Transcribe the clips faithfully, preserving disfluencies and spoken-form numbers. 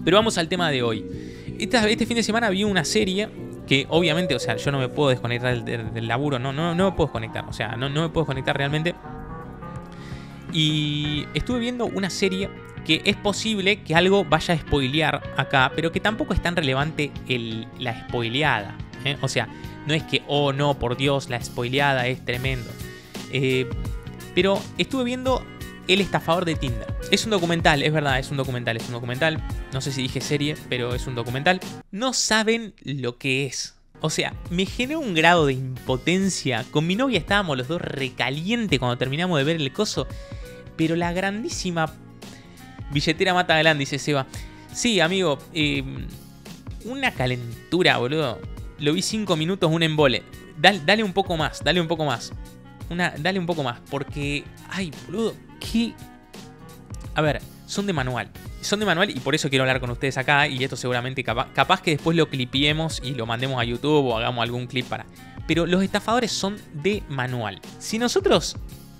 Pero vamos al tema de hoy. Esta, este fin de semana vi una serie que obviamente, o sea, yo no me puedo desconectar del, del, del laburo, no, no, no me puedo desconectar, o sea, no, no me puedo desconectar realmente. Y estuve viendo una serie que es posible que algo vaya a spoilear acá, pero que tampoco es tan relevante el, la spoileada, ¿eh? O sea, no es que, oh no, por Dios, la spoileada es tremendo. Eh, pero estuve viendo El estafador de Tinder. Es un documental, es verdad, es un documental, es un documental. No sé si dije serie, pero es un documental. No saben lo que es. O sea, me generó un grado de impotencia. Con mi novia estábamos los dos recalientes cuando terminamos de ver el coso. Pero la grandísima billetera mata galán, dice Seba. Sí, amigo, eh, una calentura, boludo. Lo vi cinco minutos, un embole. Dale, dale un poco más, dale un poco más. Una, dale un poco más, porque... Ay, boludo, qué... A ver, son de manual. Son de manual y por eso quiero hablar con ustedes acá. Y esto seguramente capaz, capaz que después lo clipiemos y lo mandemos a YouTube o hagamos algún clip para... Pero los estafadores son de manual. Si nosotros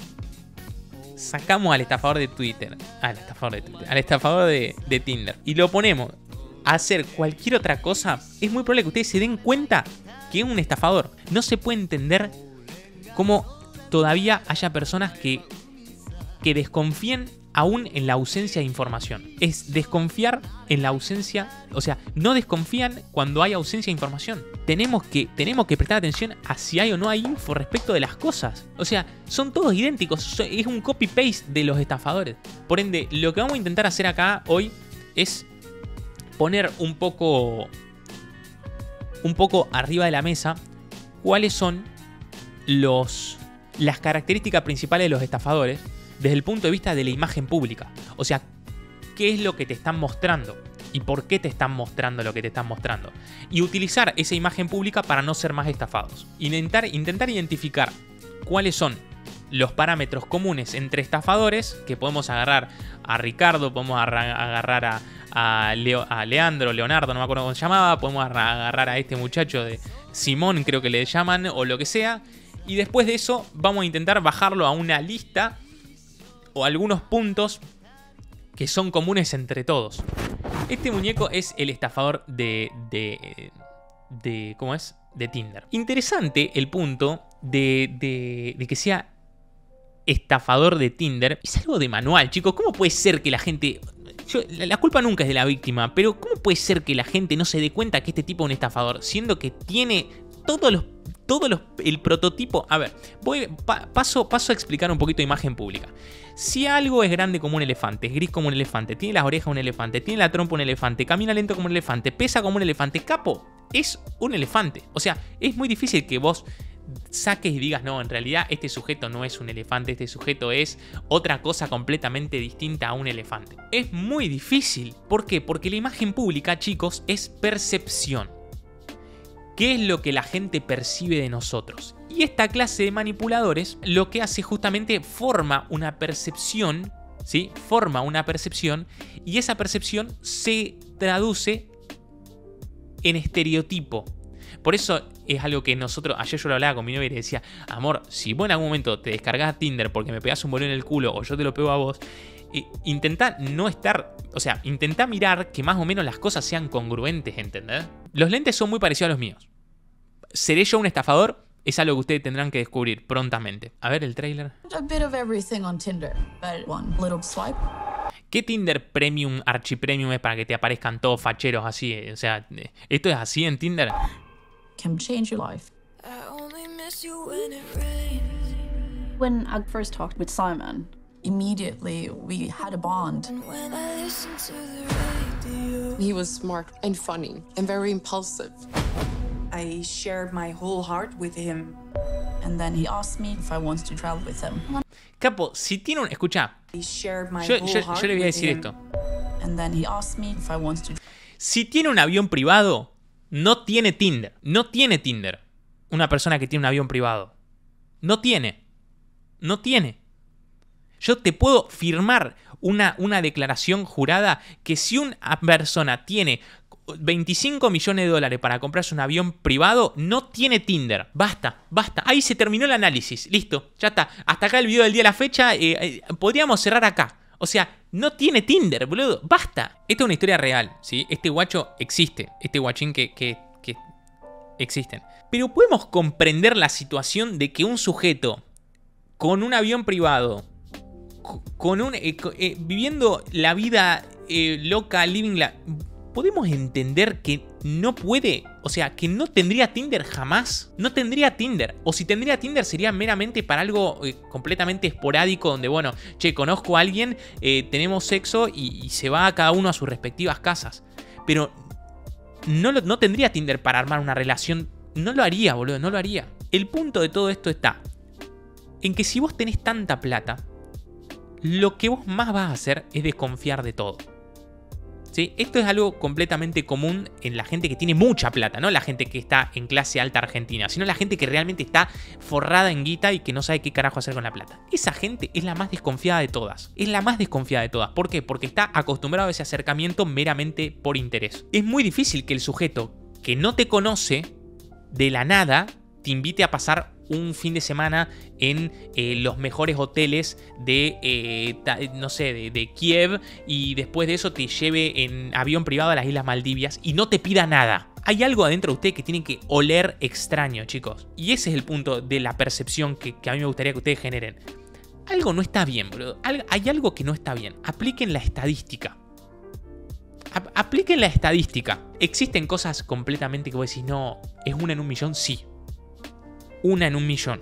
sacamos al estafador de Twitter, al estafador de Twitter, al estafador de, de Tinder y lo ponemos a hacer cualquier otra cosa, es muy probable que ustedes se den cuenta que es un estafador. No se puede entender cómo todavía haya personas que, que desconfíen aún en la ausencia de información. Es desconfiar en la ausencia, o sea, no desconfían cuando hay ausencia de información. Tenemos que, tenemos que prestar atención a si hay o no hay info respecto de las cosas. O sea, son todos idénticos, es un copy-paste de los estafadores. Por ende, lo que vamos a intentar hacer acá hoy es poner un poco, un poco arriba de la mesa cuáles son los... las características principales de los estafadores desde el punto de vista de la imagen pública. O sea, ¿qué es lo que te están mostrando? ¿Y por qué te están mostrando lo que te están mostrando? Y utilizar esa imagen pública para no ser más estafados. Intentar, intentar identificar cuáles son los parámetros comunes entre estafadores, que podemos agarrar a Ricardo, podemos agarrar a, a, Leo, a Leandro, Leonardo, no me acuerdo cómo se llamaba, podemos agarrar a este muchacho de Simón, creo que le llaman, o lo que sea. Y después de eso vamos a intentar bajarlo a una lista o algunos puntos que son comunes entre todos. Este muñeco es el estafador de... de, de ¿cómo es? De Tinder. Interesante el punto de, de, de que sea estafador de Tinder. Es algo de manual, chicos. ¿Cómo puede ser que la gente... Yo, la culpa nunca es de la víctima, pero ¿cómo puede ser que la gente no se dé cuenta que este tipo es un estafador? Siendo que tiene todos los... Todo los, el prototipo... A ver, voy, pa, paso, paso a explicar un poquito de imagen pública. Si algo es grande como un elefante, es gris como un elefante, tiene las orejas un elefante, tiene la trompa un elefante, camina lento como un elefante, pesa como un elefante, capo, es un elefante. O sea, es muy difícil que vos saques y digas, no, en realidad este sujeto no es un elefante, este sujeto es otra cosa completamente distinta a un elefante. Es muy difícil. ¿Por qué? Porque la imagen pública, chicos, es percepción. ¿Qué es lo que la gente percibe de nosotros? Y esta clase de manipuladores lo que hace justamente forma una percepción, ¿sí? Forma una percepción y esa percepción se traduce en estereotipo. Por eso es algo que nosotros, ayer yo lo hablaba con mi novia y le decía, amor, si vos en algún momento te descargás Tinder porque me pegás un bolón en el culo o yo te lo pego a vos, eh, intentá no estar, o sea, intentá mirar que más o menos las cosas sean congruentes, ¿entendés? Los lentes son muy parecidos a los míos. ¿Seré yo un estafador? Es algo que ustedes tendrán que descubrir prontamente. A ver el tráiler. A bit of everything on Tinder, but one little swipe. ¿Qué Tinder Premium, Archipremium es para que te aparezcan todos facheros así? O sea, ¿esto es así en Tinder? Can change your life. When I first talked with Simon, immediately we had a bond. He was smart and funny and very impulsive. I shared my whole heart with him. And then he asked me if I wanted to travel with him. Capo, si tiene un... Escucha, I shared my yo, whole yo, heart yo le voy a with decir him. esto. And then he asked me if I wanted to. Si tiene un avión privado, no tiene Tinder. No tiene Tinder. Una persona que tiene un avión privado. No tiene. No tiene. Yo te puedo firmar una, una declaración jurada que si una persona tiene veinticinco millones de dólares para comprarse un avión privado, no tiene Tinder. Basta, basta. Ahí se terminó el análisis. Listo, ya está. Hasta acá el video del día de la fecha. Eh, eh, podríamos cerrar acá. O sea, no tiene Tinder, boludo. Basta. Esta es una historia real, ¿sí? Este guacho existe. Este guachín que, que, que existen. Pero podemos comprender la situación de que un sujeto con un avión privado, con un eh, eh, viviendo la vida eh, loca, living la... Podemos entender que no puede, o sea, que no tendría Tinder jamás. No tendría Tinder. O si tendría Tinder sería meramente para algo eh, completamente esporádico donde, bueno, che, conozco a alguien, eh, tenemos sexo y, y se va a cada uno a sus respectivas casas. Pero no, lo, no tendría Tinder para armar una relación. No lo haría, boludo, no lo haría. El punto de todo esto está en que si vos tenés tanta plata, lo que vos más vas a hacer es desconfiar de todo. ¿Sí? Esto es algo completamente común en la gente que tiene mucha plata, no la gente que está en clase alta argentina, sino la gente que realmente está forrada en guita y que no sabe qué carajo hacer con la plata. Esa gente es la más desconfiada de todas. Es la más desconfiada de todas. ¿Por qué? Porque está acostumbrado a ese acercamiento meramente por interés. Es muy difícil que el sujeto que no te conoce de la nada te invite a pasar un fin de semana en eh, los mejores hoteles de, eh, ta, no sé, de, de Kiev, y después de eso te lleve en avión privado a las Islas Maldivas y no te pida nada. Hay algo adentro de usted que tiene que oler extraño, chicos. Y ese es el punto de la percepción que, que a mí me gustaría que ustedes generen. Algo no está bien, bro. Hay algo que no está bien. Apliquen la estadística. Apliquen la estadística. Existen cosas completamente que vos decís, no, es una en un millón, sí. Una en un millón.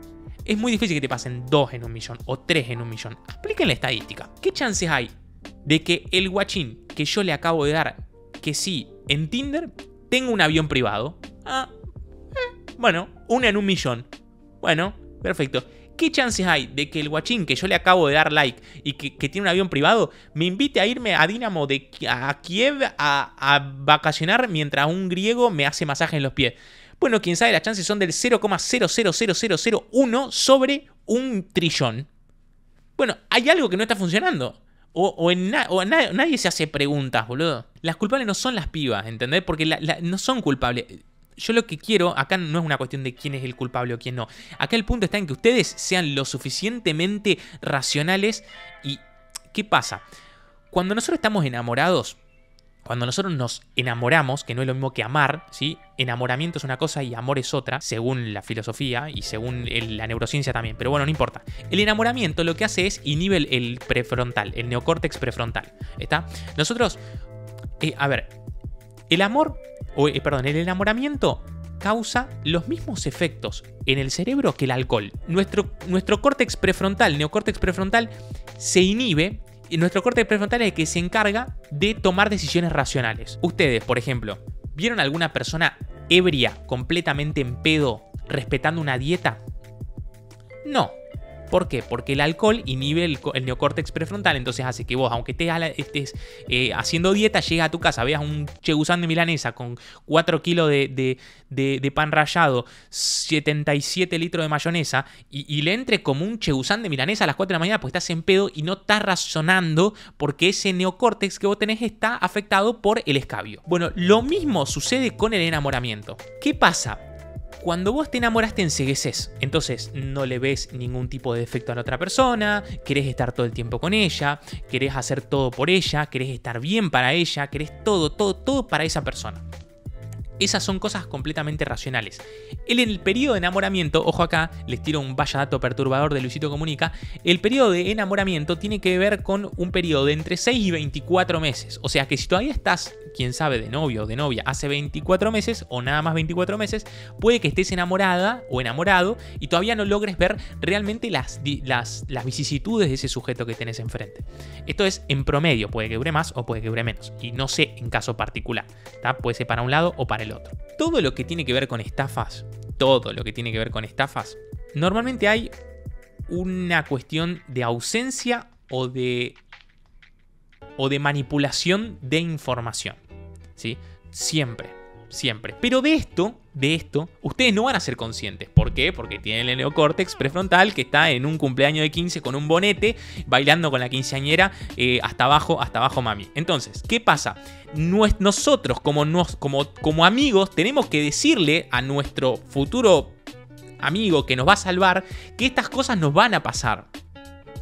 Es muy difícil que te pasen dos en un millón o tres en un millón. Apliquen la estadística. ¿Qué chances hay de que el guachín que yo le acabo de dar que sí en Tinder tenga un avión privado? Ah, eh, bueno, una en un millón. Bueno, perfecto. ¿Qué chances hay de que el guachín que yo le acabo de dar like y que, que tiene un avión privado me invite a irme a Dinamo de a Kiev a, a vacacionar mientras un griego me hace masaje en los pies? Bueno, quién sabe, las chances son del cero coma cero cero cero cero cero uno sobre un trillón. Bueno, hay algo que no está funcionando. O, o, en na, o na, nadie se hace preguntas, boludo. Las culpables no son las pibas, ¿entendés? Porque la, la, no son culpables. Yo lo que quiero, acá no es una cuestión de quién es el culpable o quién no. Acá el punto está en que ustedes sean lo suficientemente racionales. ¿Y qué pasa? Cuando nosotros estamos enamorados, cuando nosotros nos enamoramos, que no es lo mismo que amar, ¿sí? Enamoramiento es una cosa y amor es otra, según la filosofía y según el, la neurociencia también. Pero bueno, no importa. El enamoramiento lo que hace es inhibe el, el prefrontal, el neocórtex prefrontal. ¿Está? Nosotros, eh, a ver, el amor, o eh, perdón, el enamoramiento causa los mismos efectos en el cerebro que el alcohol. Nuestro, nuestro córtex prefrontal, neocórtex prefrontal, se inhibe. Y nuestro córtex prefrontal es el que se encarga de tomar decisiones racionales. Ustedes, por ejemplo, ¿vieron alguna persona ebria, completamente en pedo, respetando una dieta? No. ¿Por qué? Porque el alcohol inhibe el, el neocórtex prefrontal, entonces hace que vos, aunque estés, a la, estés eh, haciendo dieta, llegas a tu casa, veas un chegusán de milanesa con cuatro kilos de, de, de, de pan rallado, setenta y siete litros de mayonesa, y, y le entre como un chegusán de milanesa a las cuatro de la mañana porque estás en pedo y no estás razonando porque ese neocórtex que vos tenés está afectado por el escabio. Bueno, lo mismo sucede con el enamoramiento. ¿Qué pasa? Cuando vos te enamoras te encegueces, entonces no le ves ningún tipo de defecto a la otra persona, querés estar todo el tiempo con ella, querés hacer todo por ella, querés estar bien para ella, querés todo, todo, todo para esa persona. Esas son cosas completamente racionales. En el periodo de enamoramiento, ojo acá, les tiro un vaya dato perturbador de Luisito Comunica, el periodo de enamoramiento tiene que ver con un periodo de entre seis y veinticuatro meses. O sea que si todavía estás, quién sabe, de novio o de novia hace veinticuatro meses o nada más veinticuatro meses, puede que estés enamorada o enamorado y todavía no logres ver realmente las, las, las vicisitudes de ese sujeto que tenés enfrente. Esto es en promedio, puede que dure más o puede que dure menos. Y no sé en caso particular, ¿tá? Puede ser para un lado o para el otro. Todo lo que tiene que ver con estafas, todo lo que tiene que ver con estafas, normalmente hay una cuestión de ausencia o de, o de manipulación de información, ¿sí? Siempre, siempre. Pero de esto, de esto, ustedes no van a ser conscientes. ¿Por qué? Porque tienen el neocórtex prefrontal que está en un cumpleaños de quince con un bonete, bailando con la quinceañera eh, hasta abajo, hasta abajo mami. Entonces, ¿qué pasa? Nosotros como, nos, como, como amigos tenemos que decirle a nuestro futuro amigo que nos va a salvar que estas cosas nos van a pasar.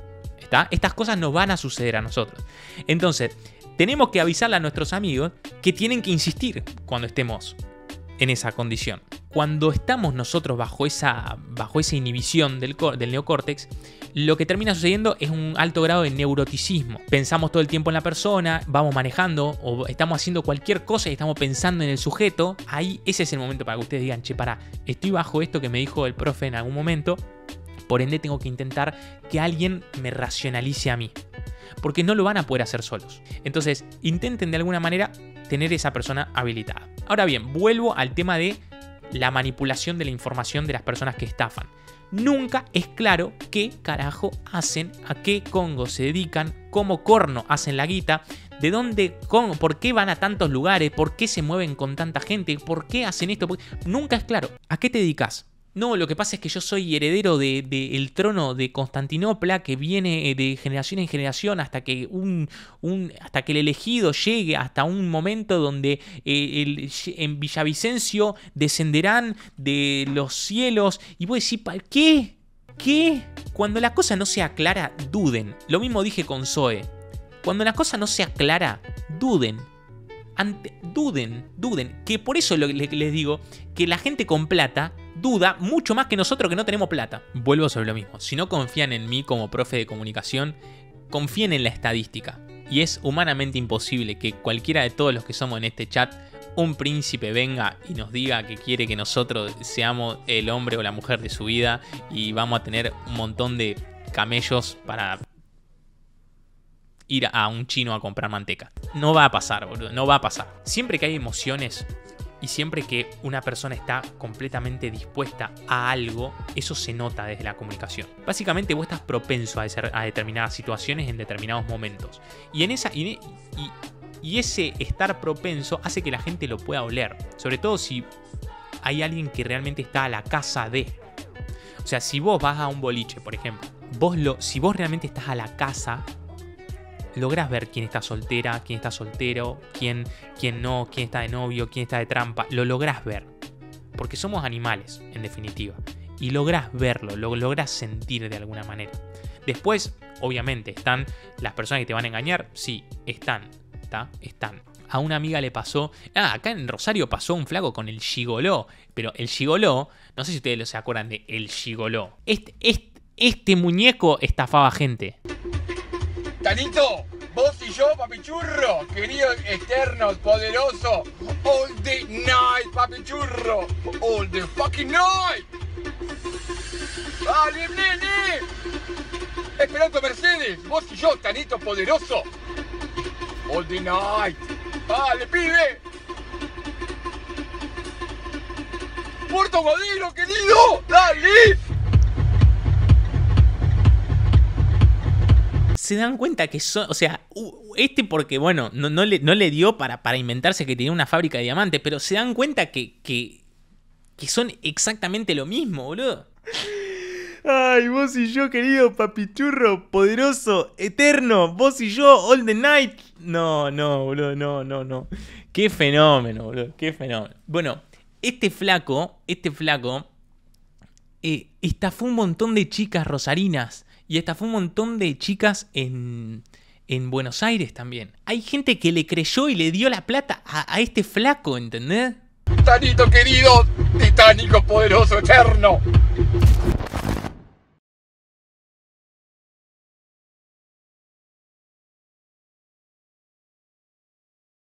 ¿Está? Estas cosas nos van a suceder a nosotros. Entonces, tenemos que avisarle a nuestros amigos que tienen que insistir cuando estemos en esa condición. Cuando estamos nosotros bajo esa, bajo esa inhibición del, del neocórtex, lo que termina sucediendo es un alto grado de neuroticismo. Pensamos todo el tiempo en la persona, vamos manejando o estamos haciendo cualquier cosa y estamos pensando en el sujeto. Ahí ese es el momento para que ustedes digan, che, pará, estoy bajo esto que me dijo el profe en algún momento, por ende tengo que intentar que alguien me racionalice a mí. Porque no lo van a poder hacer solos. Entonces, intenten de alguna manera tener esa persona habilitada. Ahora bien, vuelvo al tema de la manipulación de la información de las personas que estafan. Nunca es claro qué carajo hacen, a qué congo se dedican, cómo corno hacen la guita, de dónde, cómo, por qué van a tantos lugares, por qué se mueven con tanta gente, por qué hacen esto. Nunca es claro. ¿A qué te dedicas? No, lo que pasa es que yo soy heredero del de, de el de Constantinopla que viene de generación en generación hasta que, un, un, hasta que el elegido llegue hasta un momento donde eh, el, en Villavicencio descenderán de los cielos. Y vos decís, ¿qué? ¿Qué? Cuando la cosa no sea clara, duden. Lo mismo dije con Zoe. Cuando la cosa no sea clara, duden. Ante, duden, duden. Que por eso lo, le, les digo que la gente con plata duda mucho más que nosotros que no tenemos plata. Vuelvo sobre lo mismo. Si no confían en mí como profe de comunicación, confíen en la estadística. Y es humanamente imposible que cualquiera de todos los que somos en este chat, un príncipe venga y nos diga que quiere que nosotros seamos el hombre o la mujer de su vida y vamos a tener un montón de camellos para ir a un chino a comprar manteca. No va a pasar, boludo. No va a pasar. Siempre que hay emociones y siempre que una persona está completamente dispuesta a algo, eso se nota desde la comunicación. Básicamente vos estás propenso a, a determinadas situaciones en determinados momentos. Y en esa y, y, y ese estar propenso hace que la gente lo pueda oler. Sobre todo si hay alguien que realmente está a la casa de. O sea, si vos vas a un boliche, por ejemplo, vos lo, si vos realmente estás a la casa, lográs ver quién está soltera, quién está soltero, quién, quién no, quién está de novio, quién está de trampa. Lo lográs ver. Porque somos animales, en definitiva. Y lográs verlo, lo lográs sentir de alguna manera. Después, obviamente, están las personas que te van a engañar. Sí, están. ¿Está? Están. A una amiga le pasó... Ah, acá en Rosario pasó un flaco con el gigoló. Pero el gigoló... No sé si ustedes se acuerdan de el gigoló. Este, este, este muñeco estafaba gente. Tanito, vos y yo, papichurro, querido eterno, poderoso, all the night, papichurro, all the fucking night. ¡Dale, nene! Esperando Mercedes, vos y yo, Tanito, poderoso, all the night. ¡Dale, pibe! ¡Puerto Madero, querido! ¡Dale! Se dan cuenta que son, o sea, este porque, bueno, no, no, le, no le dio para, para inventarse que tenía una fábrica de diamantes, pero se dan cuenta que, que, que son exactamente lo mismo, boludo. Ay, vos y yo, querido papichurro, poderoso, eterno, vos y yo, all the night. No, no, boludo, no, no, no. Qué fenómeno, boludo, qué fenómeno. Bueno, este flaco, este flaco, eh, estafó un montón de chicas rosarinas. Y estafó un montón de chicas en, en Buenos Aires también. Hay gente que le creyó y le dio la plata a, a este flaco, ¿entendés? Tanito querido, titánico, poderoso, eterno.